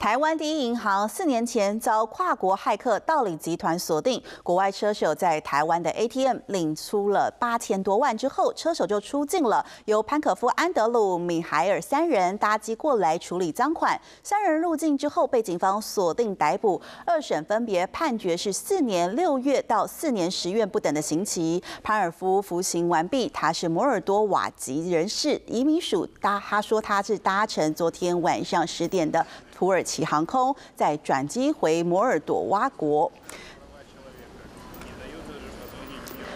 台湾第一银行4年前遭跨国骇客盗领集团锁定，国外车手在台湾的 ATM 领出了8000多万之后，车手就出境了。由潘可夫、安德鲁、米海尔3人搭机过来处理赃款，3人入境之后被警方锁定逮捕，2审分别判决是4年6月到4年10月不等的刑期。潘尔夫服刑完毕，他是摩尔多瓦籍人士，移民署他说他是搭乘昨天晚上10点的土耳其航空，再转机回摩尔多瓦国。